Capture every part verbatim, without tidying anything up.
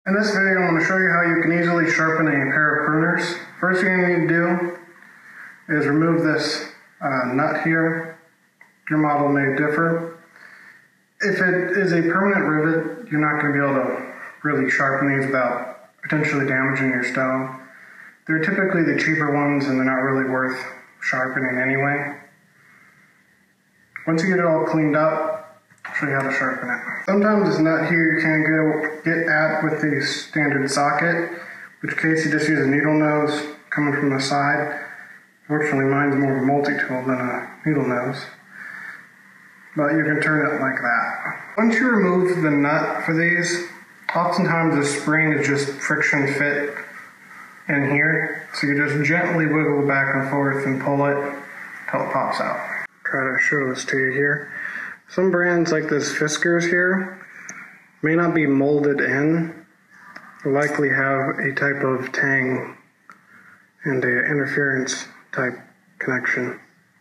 In this video, I'm going to show you how you can easily sharpen a pair of pruners. First thing you need to do is remove this uh, nut here. Your model may differ. If it is a permanent rivet, you're not going to be able to really sharpen these without potentially damaging your stone. They're typically the cheaper ones and they're not really worth sharpening anyway. Once you get it all cleaned up, I'll show you how to sharpen it. Sometimes this nut here you can't get, get at with the standard socket, in which case you just use a needle nose coming from the side. Fortunately, mine's more of a multi-tool than a needle nose. But you can turn it like that. Once you remove the nut for these, oftentimes the spring is just friction fit in here. So you just gently wiggle back and forth and pull it until it pops out. Try to show this to you here. Some brands like this Fiskars here may not be molded in. They'll likely have a type of tang and a interference type connection.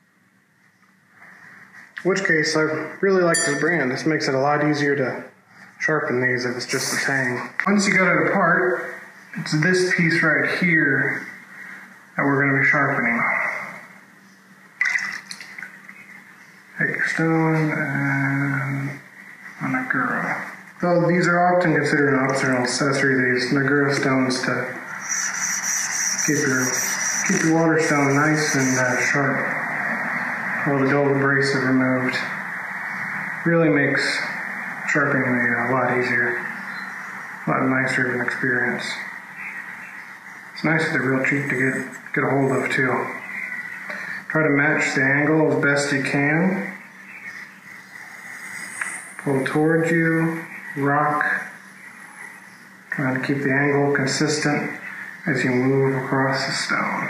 In which case, I really like this brand. This makes it a lot easier to sharpen these if it's just a tang. Once you got it apart, it's this piece right here that we're going to be sharpening. Take your stone and a Nagura. Though these are often considered an optional accessory, these Nagura stones to keep your keep your water stone nice and uh, sharp. While the dull abrasive removed really makes sharpening a lot easier, a lot nicer of an experience. It's nice that they're real cheap to get get a hold of too. Try to match the angle as best you can. Pull towards you, rock, trying to keep the angle consistent as you move across the stone.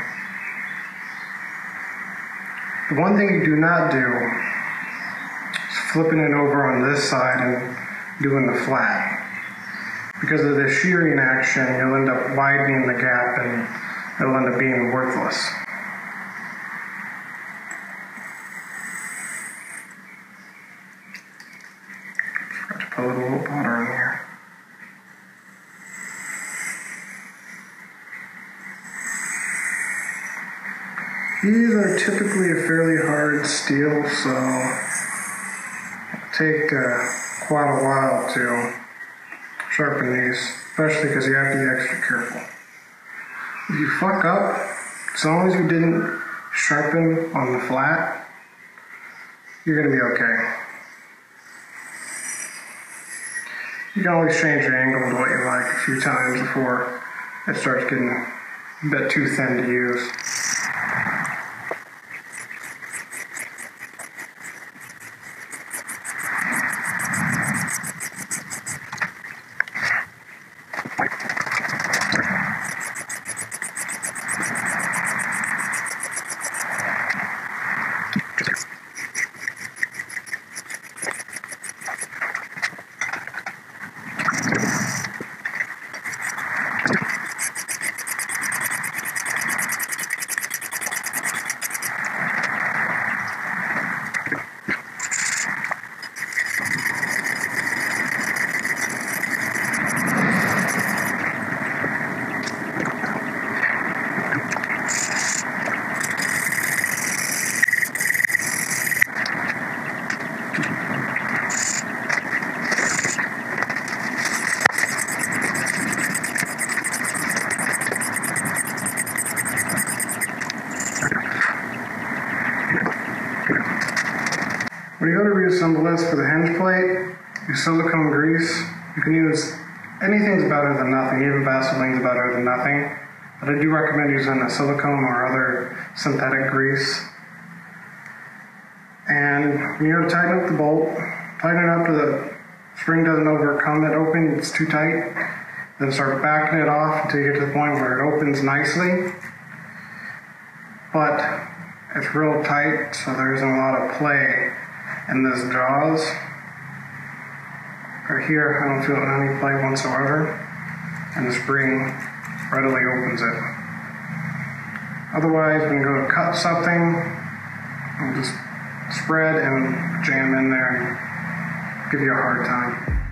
The one thing you do not do is flipping it over on this side and doing the flat. Because of the shearing action, you'll end up widening the gap and it'll end up being worthless. Forgot to put a little water in here. These are typically a fairly hard steel, so it'll take uh, quite a while to sharpen these, especially because you have to be extra careful. If you fuck up, as long as you didn't sharpen on the flat, you're going to be okay. You can always change your angle to what you like a few times before it starts getting a bit too thin to use. When you go to reassemble this for the hinge plate, use silicone grease. You can use anything's better than nothing, even Vaseline's better than nothing. But I do recommend using a silicone or other synthetic grease. And when you go to tighten up the bolt, tighten it up to the spring doesn't overcome it open, it's too tight. Then start backing it off until you get to the point where it opens nicely. But it's real tight, so there isn't a lot of play in this jaws. Right here, I don't feel any play whatsoever, and the spring readily opens it. Otherwise, when you go to cut something, it'll just spread and jam in there and give you a hard time.